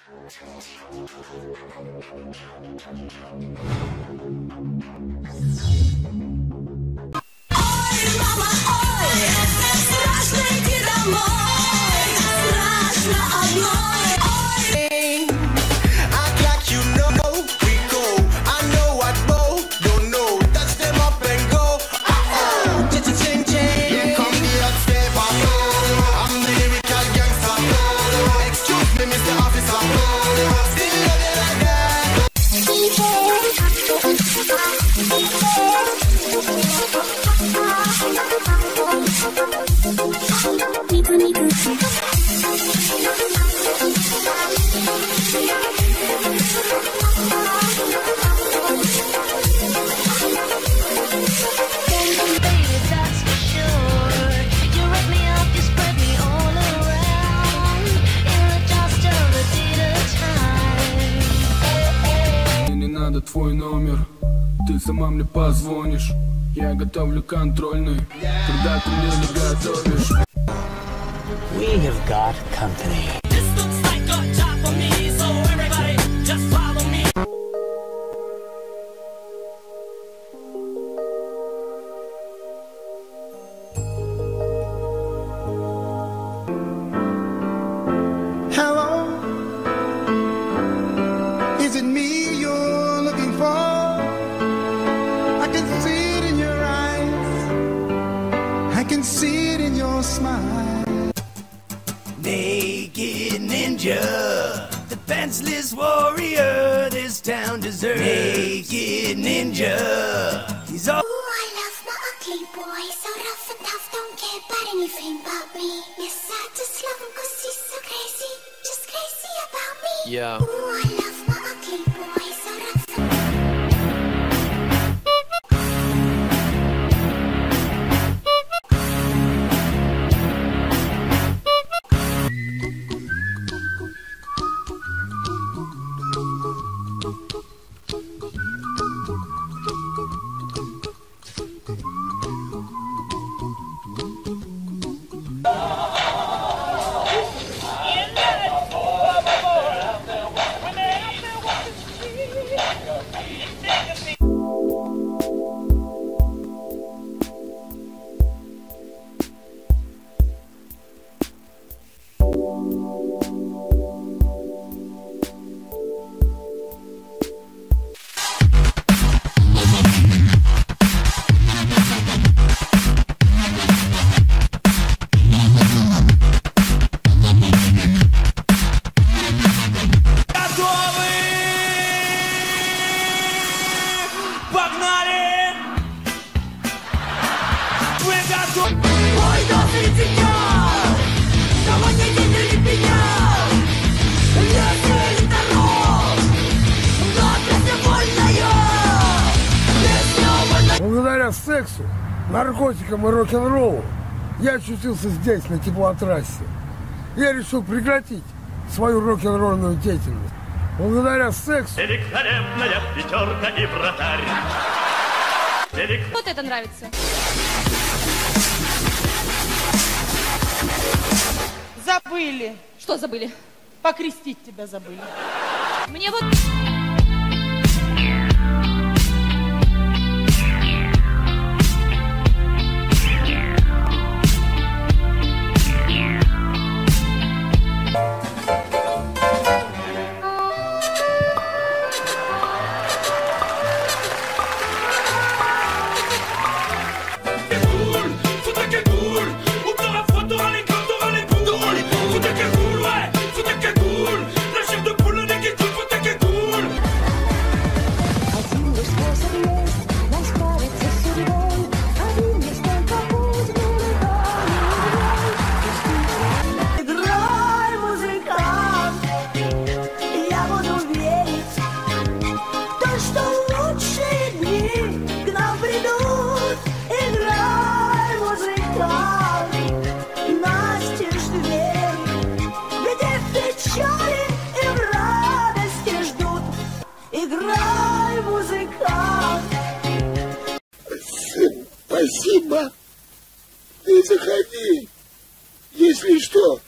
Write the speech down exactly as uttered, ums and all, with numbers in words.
мама, ой, страшно идти домой, страшно одной, ой. Act like you know we go. I know what both don't know. Touch them up and go. Uh-oh, just a ching ching. Here come the hot stepper. I'm the lyrical gangster. Excuse me, Mister Officer. Still love you like that. Не надо твой номер, ты сама мне позвонишь. Я готовлю контрольный, когда ты мне не готовишь. We have got company. This looks like a job for me, so everybody just follow me. Hello, is it me you're looking for? I can see it in your eyes. I can see it in your smile. Naked ninja, the pantsless warrior this town deserves. Naked ninja, he's all. Ooh, I love my ugly boy, so rough and tough, don't care about anything but me. Yes, I just love him cause he's so crazy, just crazy about me. Yeah. Ooh, I love my ugly boy, so rough and Ой, добрый тебя, сегодня день меня, если здоров, но песня больная, песня больная. Благодаря сексу, наркотикам и рок-н-роллу я очутился здесь, на теплотрассе. Я решил прекратить свою рок-н-ролльную деятельность. Благодаря сексу... Великолепная пятерка и вратарь. Велик... Вот это нравится. Забыли. Что забыли? Покрестить тебя забыли. Мне вот... Спасибо. Ты заходи, если что.